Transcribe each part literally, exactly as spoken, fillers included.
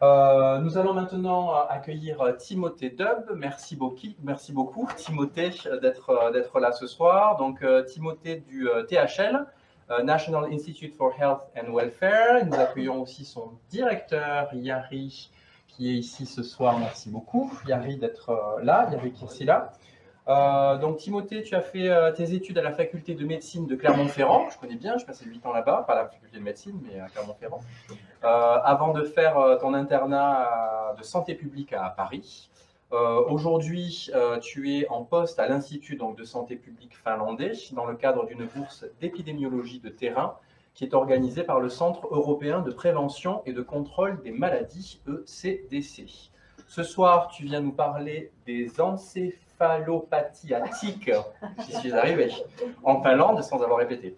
Euh, nous allons maintenant accueillir Timothée Dub. Merci beaucoup, merci beaucoup Timothée d'être d'être là ce soir. Donc euh, Timothée du euh, T H L, euh, National Institute for Health and Welfare. Nous accueillons aussi son directeur Yari qui est ici ce soir. Merci beaucoup Yari d'être euh, là. Yari Kirsila. Euh, donc Timothée, tu as fait euh, tes études à la faculté de médecine de Clermont-Ferrand. Je connais bien, je passais huit ans là-bas, pas à la faculté de médecine, mais à Clermont-Ferrand. Euh, avant de faire euh, ton internat de santé publique à Paris. Euh, Aujourd'hui, euh, tu es en poste à l'Institut donc, de santé publique finlandais dans le cadre d'une bourse d'épidémiologie de terrain qui est organisée par le Centre européen de prévention et de contrôle des maladies, E C D C. Ce soir, tu viens nous parler des encéphalopathies à tiques, j'y suis arrivé, en Finlande, sans avoir répété.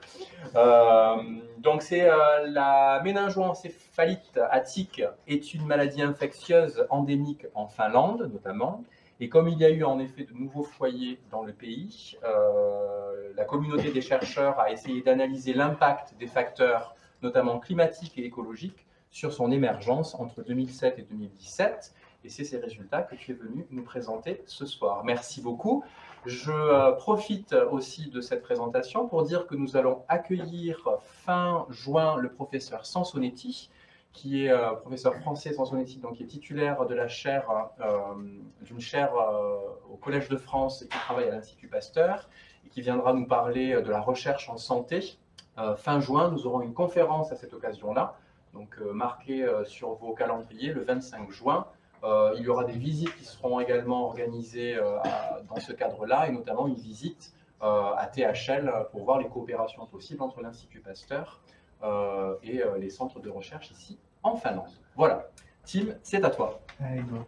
Euh, donc, c'est euh, la méningoencéphalite à tiques est une maladie infectieuse endémique en Finlande, notamment. Et comme il y a eu en effet de nouveaux foyers dans le pays, euh, la communauté des chercheurs a essayé d'analyser l'impact des facteurs, notamment climatiques et écologiques, sur son émergence entre deux mille sept et deux mille dix-sept. Et c'est ces résultats que tu es venu nous présenter ce soir. Merci beaucoup. Je euh, profite aussi de cette présentation pour dire que nous allons accueillir fin juin le professeur Sansonetti, qui est euh, professeur français Sansonetti, donc qui est titulaire de la chaire, euh, d'une chaire euh, au Collège de France et qui travaille à l'Institut Pasteur, et qui viendra nous parler de la recherche en santé. Euh, fin juin, nous aurons une conférence à cette occasion-là, donc euh, marquée euh, sur vos calendriers le vingt-cinq juin. Euh, il y aura des visites qui seront également organisées euh, à, dans ce cadre-là, et notamment une visite euh, à T H L pour voir les coopérations possibles entre l'Institut Pasteur euh, et euh, les centres de recherche ici en Finlande. Voilà. Tim, c'est à toi. Allez, go.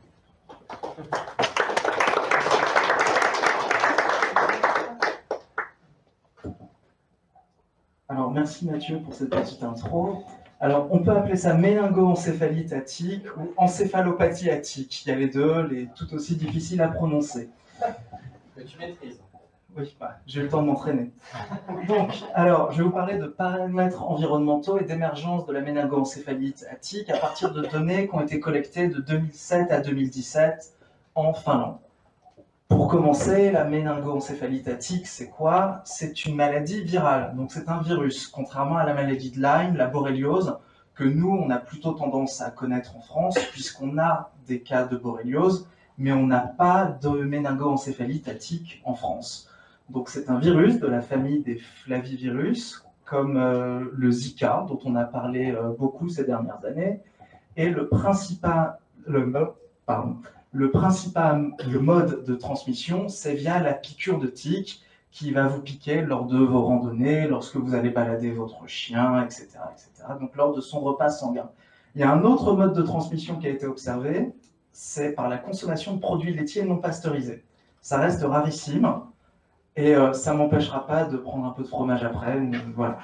Alors, merci Mathieu pour cette petite intro. Alors, on peut appeler ça méningoencéphalite à tiques ou encéphalopathie à tiques. Il y a les deux, les tout aussi difficiles à prononcer. Que tu maîtrises. Oui, bah, j'ai eu le temps de m'entraîner. Donc, alors, je vais vous parler de paramètres environnementaux et d'émergence de la méningoencéphalite à tiques à partir de données qui ont été collectées de deux mille sept à deux mille dix-sept en Finlande. Pour commencer, la méningoencéphalite à tiques, c'est quoi? C'est une maladie virale, donc c'est un virus, contrairement à la maladie de Lyme, la borréliose, que nous, on a plutôt tendance à connaître en France, puisqu'on a des cas de borréliose, mais on n'a pas de méningoencéphalite à tiques en France. Donc c'est un virus de la famille des flavivirus, comme euh, le Zika, dont on a parlé euh, beaucoup ces dernières années, et le principal... Le, pardon. Le principal le mode de transmission, c'est via la piqûre de tique qui va vous piquer lors de vos randonnées, lorsque vous allez balader votre chien, et cetera, et cetera. Donc lors de son repas sanguin. Il y a un autre mode de transmission qui a été observé, c'est par la consommation de produits laitiers non pasteurisés. Ça reste rarissime et euh, ça ne m'empêchera pas de prendre un peu de fromage après. Voilà.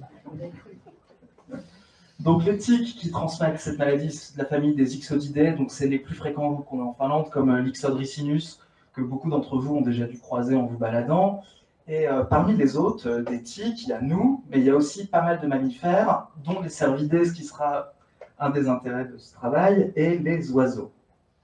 Donc les tiques qui transmettent cette maladie, c'est de la famille des Ixodidae, donc c'est les plus fréquents qu'on a en Finlande, comme l'Ixode ricinus, que beaucoup d'entre vous ont déjà dû croiser en vous baladant. Et euh, parmi les autres, euh, des tiques, il y a nous, mais il y a aussi pas mal de mammifères, dont les cervidés, ce qui sera un des intérêts de ce travail, et les oiseaux.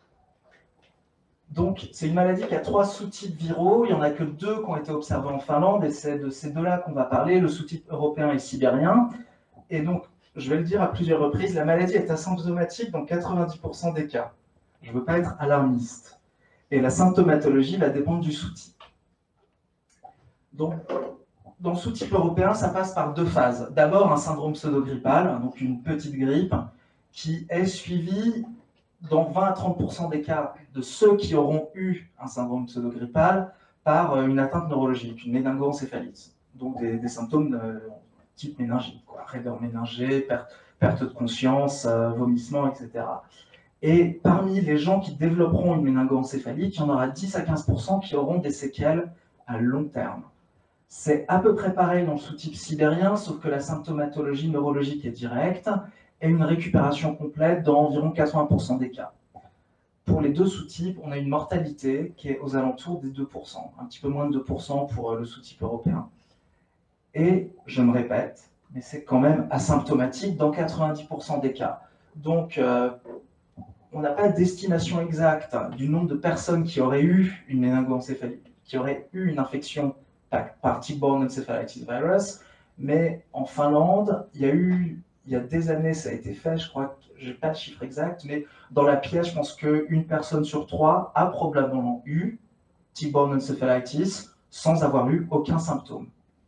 Donc c'est une maladie qui a trois sous-types viraux, il n'y en a que deux qui ont été observés en Finlande, et c'est de ces deux-là qu'on va parler, le sous-type européen et sibérien. Et donc, je vais le dire à plusieurs reprises, la maladie est asymptomatique dans quatre-vingt-dix pour cent des cas. Je ne veux pas être alarmiste. Et la symptomatologie va dépendre du sous-type. Donc, dans le sous-type européen, ça passe par deux phases. D'abord, un syndrome pseudogrippal, donc une petite grippe, qui est suivie dans vingt à trente pour cent des cas de ceux qui auront eu un syndrome pseudogrippal par une atteinte neurologique, une méningoencéphalite. Donc des, des symptômes de type méningite, quoi, raideur méningée, perte, perte de conscience, euh, vomissement, et cetera. Et parmi les gens qui développeront une méningoencéphalite, il y en aura dix à quinze pour cent qui auront des séquelles à long terme. C'est à peu près pareil dans le sous-type sibérien, sauf que la symptomatologie neurologique est directe et une récupération complète dans environ quatre-vingts pour cent des cas. Pour les deux sous-types, on a une mortalité qui est aux alentours des deux pour cent, un petit peu moins de deux pour cent pour le sous-type européen. Et, je me répète, mais c'est quand même asymptomatique dans quatre-vingt-dix pour cent des cas. Donc, euh, on n'a pas d'estimation exacte du nombre de personnes qui auraient eu une méningoencéphalie, qui auraient eu une infection par, par tick-borne encephalitis virus, mais en Finlande, il y a eu, il y a des années, ça a été fait, je crois que je n'ai pas le chiffre exact, mais dans la pièce, je pense qu'une personne sur trois a probablement eu tick-borne encephalitis sans avoir eu aucun symptôme.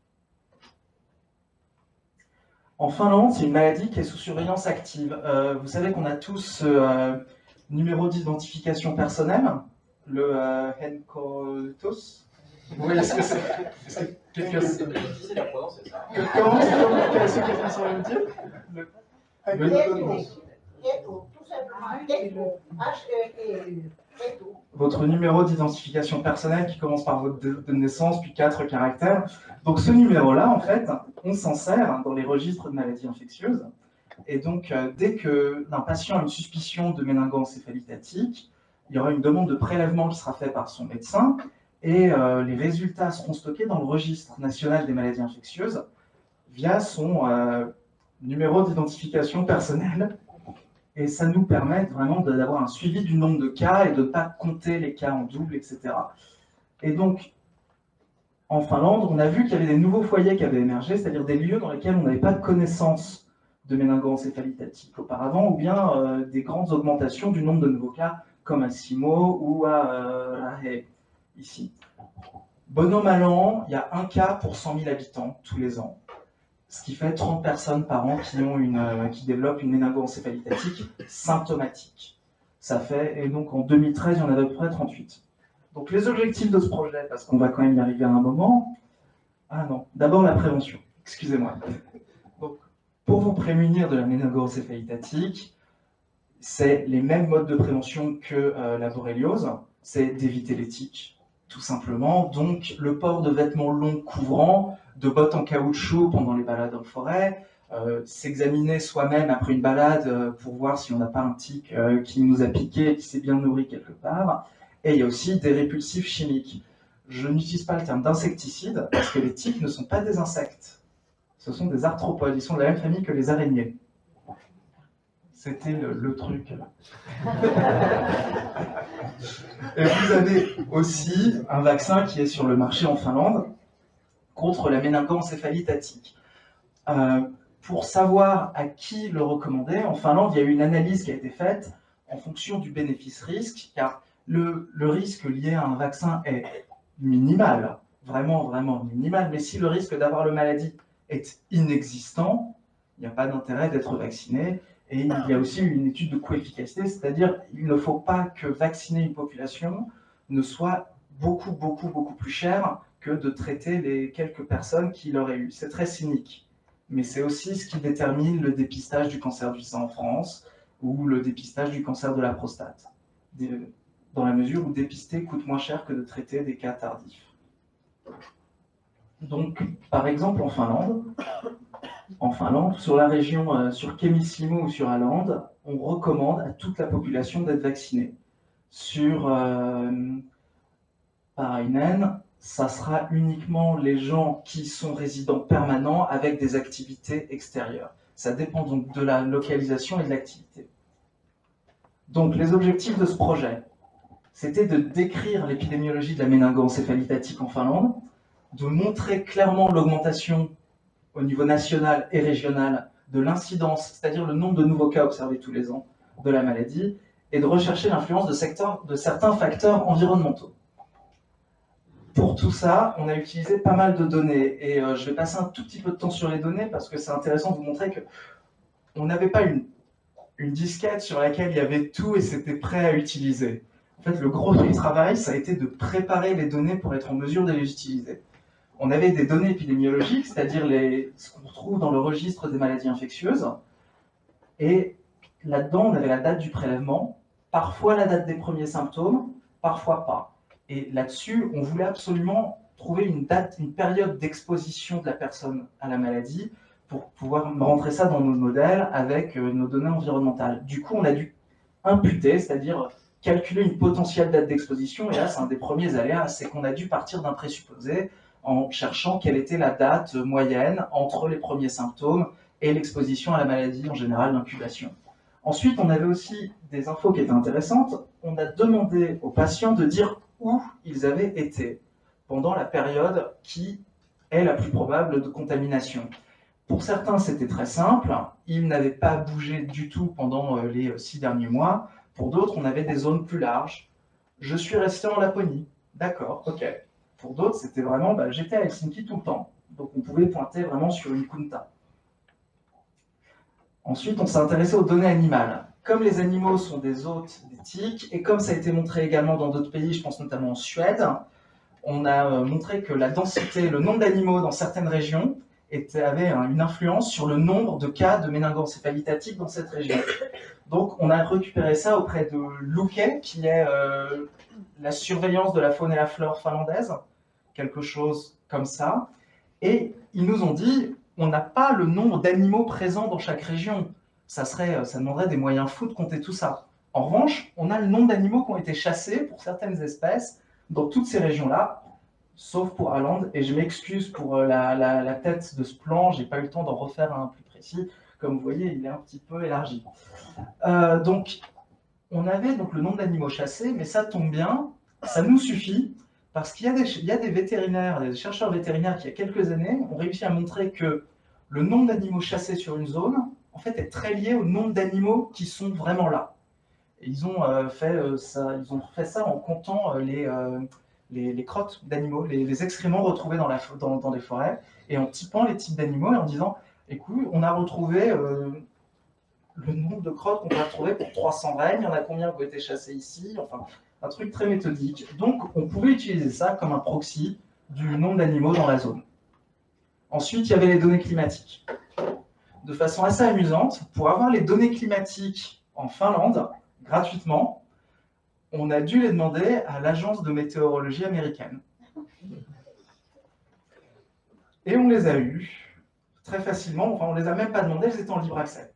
En Finlande, c'est une maladie qui est sous surveillance active. Euh, vous savez qu'on a tous ce euh, numéro d'identification personnelle, le euh, Henkotos. Oui, est-ce que c'est... Est-ce que quelqu'un... C'est difficile à prononcer ça. Comment est-ce que quelqu'un saurait me dire le... Tout simplement, H E T U. Votre numéro d'identification personnelle qui commence par votre date de naissance, puis quatre caractères. Donc ce numéro-là, en fait, on s'en sert dans les registres de maladies infectieuses. Et donc, euh, dès qu'un patient a une suspicion de méningoencéphalite, il y aura une demande de prélèvement qui sera faite par son médecin, et euh, les résultats seront stockés dans le registre national des maladies infectieuses via son euh, numéro d'identification personnelle. Et ça nous permet vraiment d'avoir un suivi du nombre de cas et de ne pas compter les cas en double, et cetera. Et donc, en Finlande, on a vu qu'il y avait des nouveaux foyers qui avaient émergé, c'est-à-dire des lieux dans lesquels on n'avait pas de connaissance de méningoencéphalite auparavant, ou bien euh, des grandes augmentations du nombre de nouveaux cas, comme à Simo ou à euh, Rahe, ici. Bon an, mal an, il y a un cas pour cent mille habitants tous les ans, ce qui fait trente personnes par an qui, ont une, euh, qui développent une méningoencéphalite symptomatique. Ça fait, et donc en deux mille treize, il y en avait à peu près trente-huit. Donc les objectifs de ce projet, parce qu'on va quand même y arriver à un moment. Ah non, d'abord la prévention, excusez-moi. Donc, pour vous prémunir de la méningoencéphalite, c'est les mêmes modes de prévention que euh, la borréliose, c'est d'éviter les tiques, tout simplement. Donc le port de vêtements longs couvrants, de bottes en caoutchouc pendant les balades en forêt, euh, s'examiner soi-même après une balade euh, pour voir si on n'a pas un tic euh, qui nous a piqué et qui s'est bien nourri quelque part. Et il y a aussi des répulsifs chimiques. Je n'utilise pas le terme d'insecticide parce que les tiques ne sont pas des insectes. Ce sont des arthropodes, ils sont de la même famille que les araignées. C'était le, le truc. Et vous avez aussi un vaccin qui est sur le marché en Finlande contre la méningoencéphalite attique. Euh, pour savoir à qui le recommander, en Finlande, il y a eu une analyse qui a été faite en fonction du bénéfice-risque, car le, le risque lié à un vaccin est minimal, vraiment, vraiment minimal, mais si le risque d'avoir la maladie est inexistant, il n'y a pas d'intérêt d'être vacciné. Et il y a aussi une étude de coefficacité, c'est-à-dire qu'il ne faut pas que vacciner une population ne soit beaucoup, beaucoup, beaucoup plus cher que de traiter les quelques personnes qui l'auraient eu. C'est très cynique, mais c'est aussi ce qui détermine le dépistage du cancer du sein en France ou le dépistage du cancer de la prostate, dans la mesure où dépister coûte moins cher que de traiter des cas tardifs. Donc, par exemple, en Finlande, En Finlande, sur la région, euh, sur Kemisimo ou sur Åland, on recommande à toute la population d'être vaccinée. Sur euh, Parainen, ça sera uniquement les gens qui sont résidents permanents avec des activités extérieures. Ça dépend donc de la localisation et de l'activité. Donc les objectifs de ce projet, c'était de décrire l'épidémiologie de la méningoencéphalite attique en Finlande, de montrer clairement l'augmentation au niveau national et régional de l'incidence, c'est-à-dire le nombre de nouveaux cas observés tous les ans de la maladie, et de rechercher l'influence de, de certains facteurs environnementaux. Pour tout ça, on a utilisé pas mal de données, et euh, je vais passer un tout petit peu de temps sur les données, parce que c'est intéressant de vous montrer qu'on n'avait pas une, une disquette sur laquelle il y avait tout et c'était prêt à utiliser. En fait, le gros du travail, ça a été de préparer les données pour être en mesure de les utiliser. On avait des données épidémiologiques, c'est-à-dire les, ce qu'on retrouve dans le registre des maladies infectieuses. Et là-dedans, on avait la date du prélèvement, parfois la date des premiers symptômes, parfois pas. Et là-dessus, on voulait absolument trouver une date, une période d'exposition de la personne à la maladie pour pouvoir rentrer ça dans nos modèles avec nos données environnementales. Du coup, on a dû imputer, c'est-à-dire calculer une potentielle date d'exposition. Et là, c'est un des premiers aléas, c'est qu'on a dû partir d'un présupposé en cherchant quelle était la date moyenne entre les premiers symptômes et l'exposition à la maladie, en général l'incubation. Ensuite, on avait aussi des infos qui étaient intéressantes. On a demandé aux patients de dire où ils avaient été pendant la période qui est la plus probable de contamination. Pour certains, c'était très simple. Ils n'avaient pas bougé du tout pendant les six derniers mois. Pour d'autres, on avait des zones plus larges. Je suis resté en Laponie. D'accord, ok. Pour d'autres, c'était vraiment, bah, j'étais à Helsinki tout le temps. Donc, on pouvait pointer vraiment sur une kunta. Ensuite, on s'est intéressé aux données animales. Comme les animaux sont des hôtes des tiques, et comme ça a été montré également dans d'autres pays, je pense notamment en Suède, on a montré que la densité, le nombre d'animaux dans certaines régions était, avait une influence sur le nombre de cas de méningoencéphalite dans cette région. Donc, on a récupéré ça auprès de Luke, qui est euh, la surveillance de la faune et la flore finlandaise, quelque chose comme ça. Et ils nous ont dit, on n'a pas le nombre d'animaux présents dans chaque région. Ça, serait, ça demanderait des moyens fous de compter tout ça. En revanche, on a le nombre d'animaux qui ont été chassés pour certaines espèces dans toutes ces régions-là, sauf pour Åland. Et je m'excuse pour la, la, la tête de ce plan, je n'ai pas eu le temps d'en refaire un plus précis. Comme vous voyez, il est un petit peu élargi. Euh, donc, on avait donc le nombre d'animaux chassés, mais ça tombe bien, ça nous suffit, parce qu'il y a des, il y a des vétérinaires, des chercheurs vétérinaires qui, il y a quelques années, ont réussi à montrer que le nombre d'animaux chassés sur une zone, en fait, est très lié au nombre d'animaux qui sont vraiment là. Et ils, ont, euh, fait, euh, ça, ils ont fait ça en comptant euh, les, euh, les, les crottes d'animaux, les, les excréments retrouvés dans, la, dans, dans les forêts, et en typant les types d'animaux et en disant, écoute, on a retrouvé euh, le nombre de crottes qu'on peut retrouver pour trois cents rennes, il y en a combien qui ont été chassés ici, enfin, un truc très méthodique. Donc, on pouvait utiliser ça comme un proxy du nombre d'animaux dans la zone. Ensuite, il y avait les données climatiques. De façon assez amusante, pour avoir les données climatiques en Finlande, gratuitement, on a dû les demander à l'agence de météorologie américaine. Et on les a eues très facilement, enfin on ne les a même pas demandées, elles étaient en libre accès.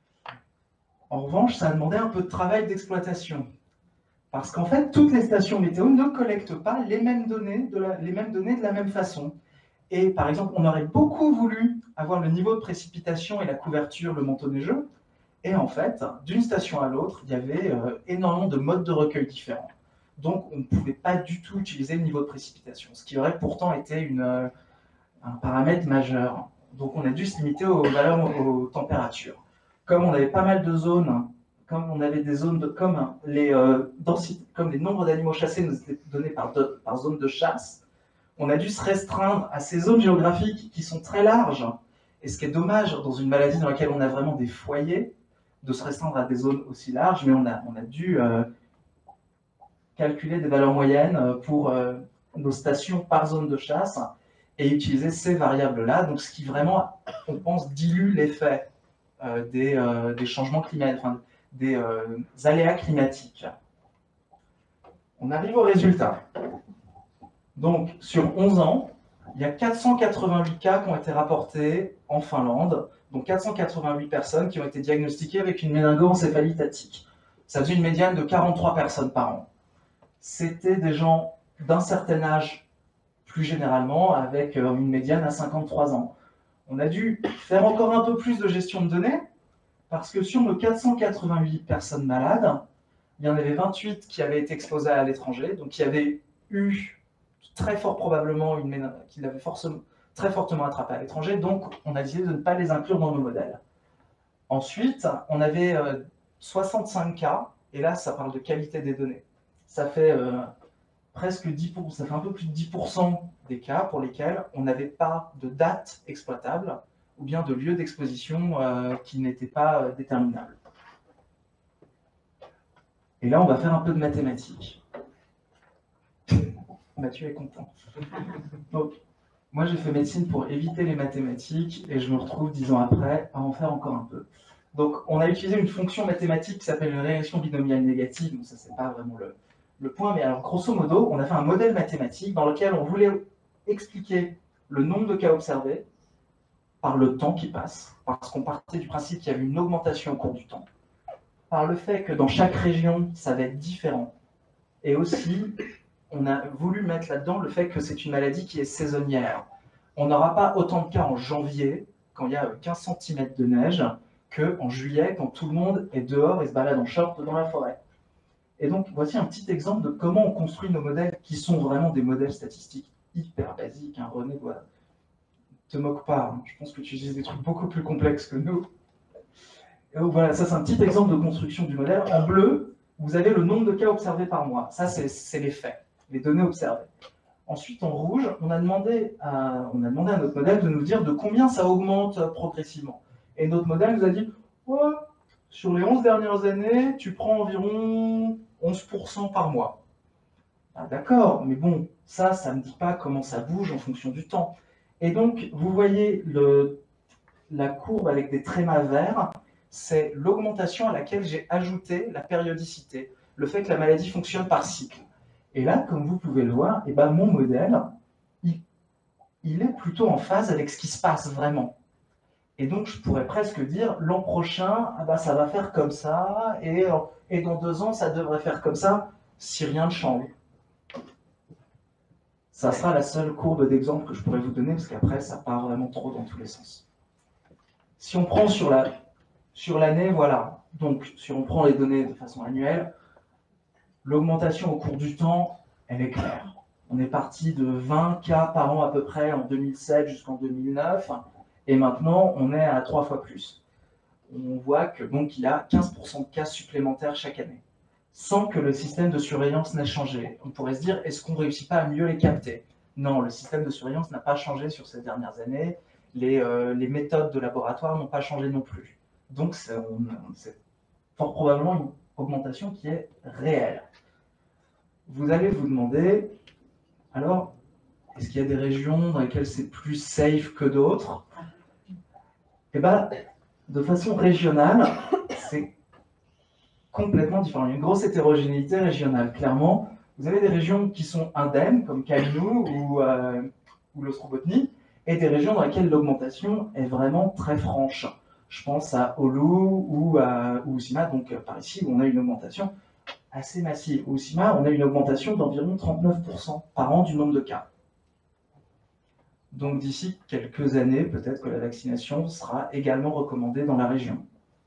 En revanche, ça a demandé un peu de travail d'exploitation. Parce qu'en fait, toutes les stations météo ne collectent pas les mêmes données de la, les mêmes données de la même façon. Et par exemple, on aurait beaucoup voulu avoir le niveau de précipitation et la couverture, le manteau neigeux. Et en fait, d'une station à l'autre, il y avait euh, énormément de modes de recueil différents. Donc, on ne pouvait pas du tout utiliser le niveau de précipitation, ce qui aurait pourtant été une, euh, un paramètre majeur. Donc, on a dû se limiter aux valeurs, aux températures. Comme on avait pas mal de zones, comme on avait des zones de, comme les euh, densités, comme les nombres d'animaux chassés nous étaient donnés par, de, par zone de chasse, on a dû se restreindre à ces zones géographiques qui sont très larges. Et ce qui est dommage dans une maladie dans laquelle on a vraiment des foyers, de se restreindre à des zones aussi larges, mais on a, on a dû euh, calculer des valeurs moyennes pour euh, nos stations par zone de chasse et utiliser ces variables-là, donc ce qui vraiment, on pense, dilue l'effet euh, des, euh, des changements climatiques, enfin, des euh, aléas climatiques. On arrive au résultat. Donc, sur onze ans, il y a quatre cent quatre-vingt-huit cas qui ont été rapportés en Finlande, donc quatre cent quatre-vingt-huit personnes qui ont été diagnostiquées avec une méningoencéphalite attique. Ça faisait une médiane de quarante-trois personnes par an. C'était des gens d'un certain âge, plus généralement, avec une médiane à cinquante-trois ans. On a dû faire encore un peu plus de gestion de données, parce que sur nos quatre cent quatre-vingt-huit personnes malades, il y en avait vingt-huit qui avaient été exposées à l'étranger, donc qui avaient eu très fort probablement une méninge, qui l'avaient forcément très fortement attrapé à l'étranger, donc on a décidé de ne pas les inclure dans nos modèles. Ensuite, on avait euh, soixante-cinq cas, et là ça parle de qualité des données. Ça fait euh, presque dix pour cent, ça fait un peu plus de dix pour cent des cas pour lesquels on n'avait pas de date exploitable, ou bien de lieu d'exposition euh, qui n'était pas euh, déterminable. Et là, on va faire un peu de mathématiques. Mathieu est content. Donc, moi, j'ai fait médecine pour éviter les mathématiques et je me retrouve dix ans après à en faire encore un peu. Donc, on a utilisé une fonction mathématique qui s'appelle une régression binomiale négative. Donc, ça, c'est pas vraiment le, le point, mais alors, grosso modo, on a fait un modèle mathématique dans lequel on voulait expliquer le nombre de cas observés par le temps qui passe, parce qu'on partait du principe qu'il y avait une augmentation au cours du temps, par le fait que dans chaque région, ça va être différent, et aussi, on a voulu mettre là-dedans le fait que c'est une maladie qui est saisonnière. On n'aura pas autant de cas en janvier, quand il y a quinze centimètres de neige, qu'en juillet, quand tout le monde est dehors et se balade en short dans la forêt. Et donc, voici un petit exemple de comment on construit nos modèles qui sont vraiment des modèles statistiques hyper basiques. Hein. René, voilà. Ne te moque pas, hein. Je pense que tu utilises des trucs beaucoup plus complexes que nous. Et donc, voilà, ça c'est un petit exemple de construction du modèle. En bleu, vous avez le nombre de cas observés par mois. Ça, c'est les faits, les données observées. Ensuite, en rouge, on a, demandé à, on a demandé à notre modèle de nous dire de combien ça augmente progressivement. Et notre modèle nous a dit, ouais, sur les onze dernières années, tu prends environ onze pour cent par mois. Ah, d'accord, mais bon, ça, ça ne me dit pas comment ça bouge en fonction du temps. Et donc, vous voyez le, la courbe avec des trémas verts, c'est l'augmentation à laquelle j'ai ajouté la périodicité, le fait que la maladie fonctionne par cycle. Et là, comme vous pouvez le voir, eh ben, mon modèle, il, il est plutôt en phase avec ce qui se passe vraiment. Et donc, je pourrais presque dire, l'an prochain, ah ben, ça va faire comme ça, et, et dans deux ans, ça devrait faire comme ça, si rien ne change. Ça sera la seule courbe d'exemple que je pourrais vous donner, parce qu'après, ça part vraiment trop dans tous les sens. Si on prend sur la, sur l'année, voilà. Donc, si on prend les données de façon annuelle, l'augmentation au cours du temps, elle est claire. On est parti de vingt cas par an à peu près en deux mille sept jusqu'en deux mille neuf, et maintenant, on est à trois fois plus. On voit que donc il y a quinze pour cent de cas supplémentaires chaque année, sans que le système de surveillance n'ait changé. On pourrait se dire, est-ce qu'on ne réussit pas à mieux les capter? Non, le système de surveillance n'a pas changé sur ces dernières années. Les, euh, les méthodes de laboratoire n'ont pas changé non plus. Donc, c'est fort probablement une augmentation qui est réelle. Vous allez vous demander, alors, est-ce qu'il y a des régions dans lesquelles c'est plus safe que d'autres? Eh bien, de façon régionale, c'est complètement différent. Il y a une grosse hétérogénéité régionale, clairement. Vous avez des régions qui sont indemnes, comme Kalinou ou, euh, ou l'Ostrobotnie, et des régions dans lesquelles l'augmentation est vraiment très franche. Je pense à Oulu ou à Uusimaa, donc par ici, où on a une augmentation assez massive. Au Uusimaa, on a une augmentation d'environ trente-neuf pour cent par an du nombre de cas. Donc d'ici quelques années, peut-être que la vaccination sera également recommandée dans la région.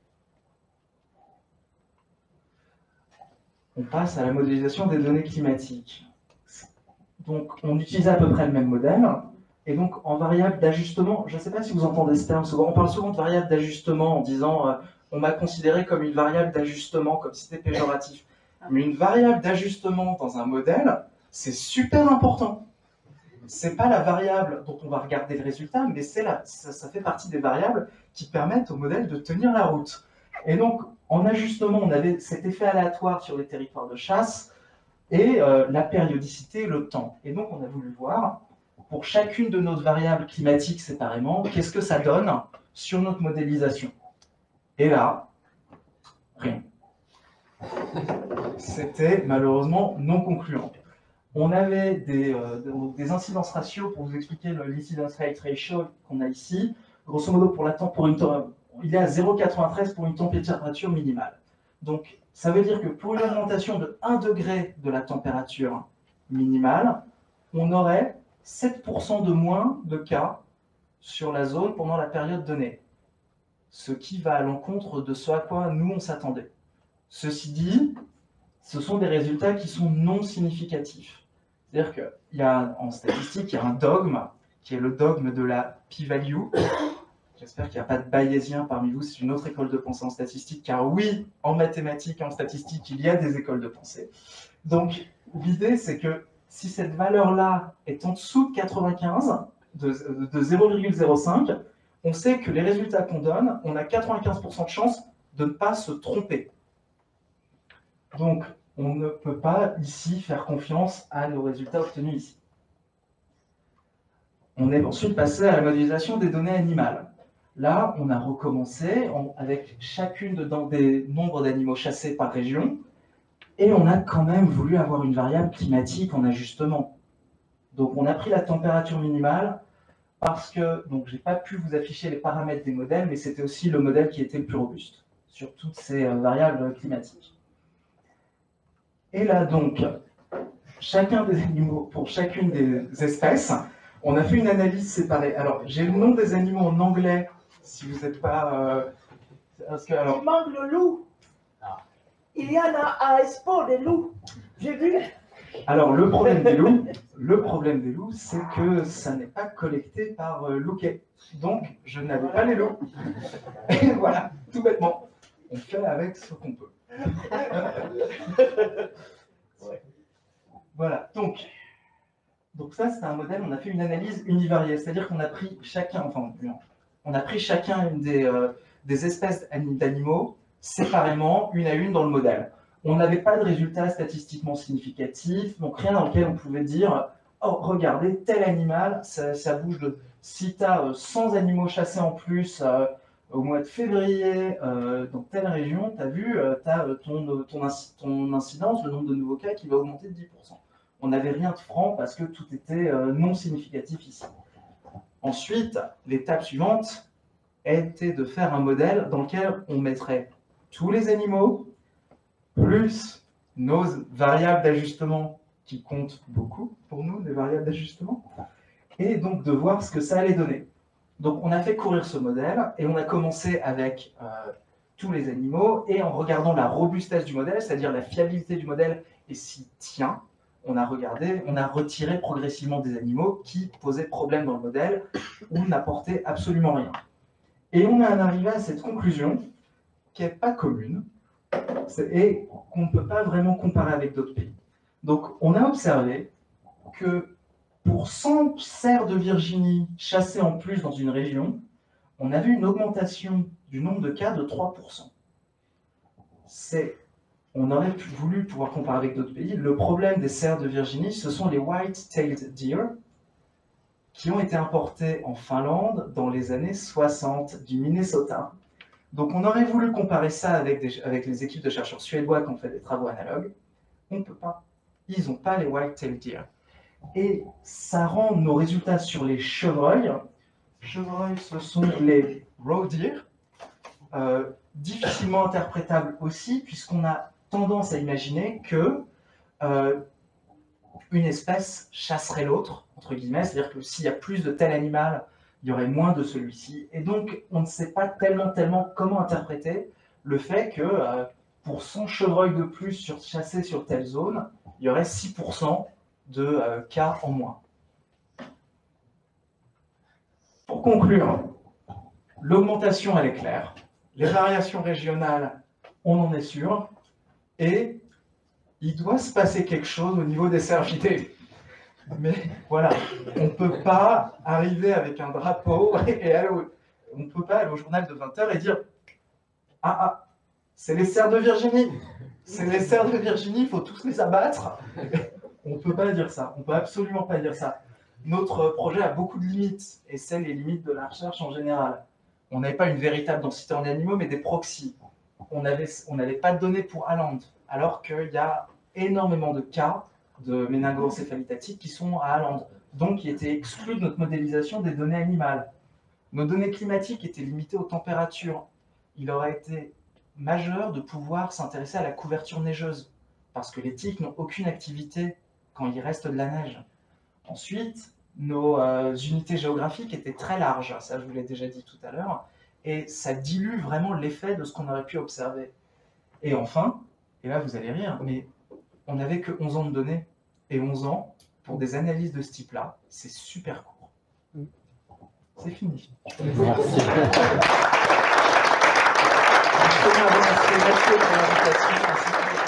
On passe à la modélisation des données climatiques. Donc on utilise à peu près le même modèle, et donc en variable d'ajustement, je ne sais pas si vous entendez ce terme souvent, on parle souvent de variable d'ajustement en disant euh, on m'a considéré comme une variable d'ajustement, comme si c'était péjoratif. Mais une variable d'ajustement dans un modèle, c'est super important. Ce n'est pas la variable dont on va regarder le résultat, mais la, ça, ça fait partie des variables qui permettent au modèle de tenir la route. Et donc, en ajustement, on avait cet effet aléatoire sur les territoires de chasse et euh, la périodicité et le temps. Et donc, on a voulu voir, pour chacune de nos variables climatiques séparément, qu'est-ce que ça donne sur notre modélisation. Et là, rien. C'était malheureusement non concluant. On avait des, euh, des incidences ratios, pour vous expliquer l'incidence rate ratio qu'on a ici. Grosso modo, pour la pour une, il est à zéro virgule quatre-vingt-treize pour une température minimale. Donc, ça veut dire que pour une augmentation de un degré de la température minimale, on aurait sept pour cent de moins de cas sur la zone pendant la période donnée. Ce qui va à l'encontre de ce à quoi nous, on s'attendait. Ceci dit, ce sont des résultats qui sont non significatifs. C'est-à-dire qu'il y a, en statistique, il y a un dogme, qui est le dogme de la p-value. J'espère qu'il n'y a pas de bayésien parmi vous, c'est une autre école de pensée en statistique, car oui, en mathématiques et en statistique, il y a des écoles de pensée. Donc, l'idée, c'est que si cette valeur-là est en dessous de quatre-vingt-quinze, de, de zéro virgule zéro cinq, on sait que les résultats qu'on donne, on a quatre-vingt-quinze pour cent de chance de ne pas se tromper. Donc, on ne peut pas ici faire confiance à nos résultats obtenus ici. On est ensuite passé à la modélisation des données animales. Là, on a recommencé en, avec chacune de, dans des nombres d'animaux chassés par région, et on a quand même voulu avoir une variable climatique en ajustement. Donc, on a pris la température minimale parce que, donc, je n'ai pas pu vous afficher les paramètres des modèles, mais c'était aussi le modèle qui était le plus robuste sur toutes ces euh, variables climatiques. Et là, donc, chacun des animaux, pour chacune des espèces, on a fait une analyse séparée. Alors, j'ai le nom des animaux en anglais, si vous n'êtes pas, euh, Parce que, alors, Il manque le loup. Ah. Il y en a à Expo des loups. J'ai vu. alors, le problème des loups, le problème des loups, c'est que ça n'est pas collecté par euh, Louquet. Donc, je n'avais pas les loups. Et voilà, tout bêtement. On fait avec ce qu'on peut. Voilà, donc, donc ça, c'est un modèle, on a fait une analyse univariée, c'est-à-dire qu'on a pris chacun, enfin, on a pris chacun une des, euh, des espèces d'animaux séparément, une à une dans le modèle. On n'avait pas de résultats statistiquement significatifs, donc rien dans lequel on pouvait dire « Oh, regardez, tel animal, ça, ça bouge de… » Si tu as euh, cent animaux chassés en plus euh, au mois de février euh, dans telle région, tu as vu, euh, tu as ton, ton, ton incidence, le nombre de nouveaux cas qui va augmenter de dix pour cent. On n'avait rien de franc parce que tout était euh, non significatif ici. Ensuite, l'étape suivante était de faire un modèle dans lequel on mettrait tous les animaux, plus nos variables d'ajustement qui comptent beaucoup pour nous, des variables d'ajustement, et donc de voir ce que ça allait donner. Donc on a fait courir ce modèle et on a commencé avec euh, tous les animaux et en regardant la robustesse du modèle, c'est-à-dire la fiabilité du modèle et s'il tient, on a regardé, on a retiré progressivement des animaux qui posaient problème dans le modèle ou n'apportaient absolument rien. Et on est arrivé à cette conclusion qui n'est pas commune et qu'on ne peut pas vraiment comparer avec d'autres pays. Donc on a observé que pour cent cerfs de Virginie chassés en plus dans une région, on a vu une augmentation du nombre de cas de trois pour cent. C'est, on aurait pu, voulu pouvoir comparer avec d'autres pays. Le problème des cerfs de Virginie, ce sont les white-tailed deer qui ont été importés en Finlande dans les années soixante du Minnesota. Donc on aurait voulu comparer ça avec, des, avec les équipes de chercheurs suédois qui ont fait des travaux analogues. On ne peut pas. Ils n'ont pas les white-tailed deer. Et ça rend nos résultats sur les chevreuils, chevreuils ce sont les roe deer, euh, difficilement interprétables aussi, puisqu'on a tendance à imaginer que euh, une espèce chasserait l'autre, entre guillemets, c'est-à-dire que s'il y a plus de tel animal, il y aurait moins de celui-ci. Et donc, on ne sait pas tellement, tellement comment interpréter le fait que euh, pour cent chevreuils de plus sur, chassés sur telle zone, il y aurait six pour cent de euh, cas en moins. Pour conclure, l'augmentation, elle est claire. Les variations régionales, on en est sûr. Et il doit se passer quelque chose au niveau des cervidés. Mais voilà, on ne peut pas arriver avec un drapeau et aller au, on ne peut pas aller au journal de vingt heures et dire « Ah, ah, c'est les cerfs de Virginie, c'est les cerfs de Virginie, il faut tous les abattre ». On ne peut pas dire ça, on ne peut absolument pas dire ça. Notre projet a beaucoup de limites, et c'est les limites de la recherche en général. On n'avait pas une véritable densité en animaux, mais des proxys. On n'avait on n'avait pas de données pour Haaland, alors qu'il y a énormément de cas de méningoencéphalite qui sont à Haaland, donc qui étaient exclus de notre modélisation des données animales. Nos données climatiques étaient limitées aux températures. Il aurait été majeur de pouvoir s'intéresser à la couverture neigeuse, parce que les tiques n'ont aucune activité quand il reste de la neige. Ensuite, nos euh, unités géographiques étaient très larges, ça je vous l'ai déjà dit tout à l'heure, et ça dilue vraiment l'effet de ce qu'on aurait pu observer. Et enfin, et là vous allez rire, mais on n'avait que onze ans de données, et onze ans, pour des analyses de ce type-là, c'est super court. C'est fini. Merci. Je tenais à remercier Mathieu pour l'invitation.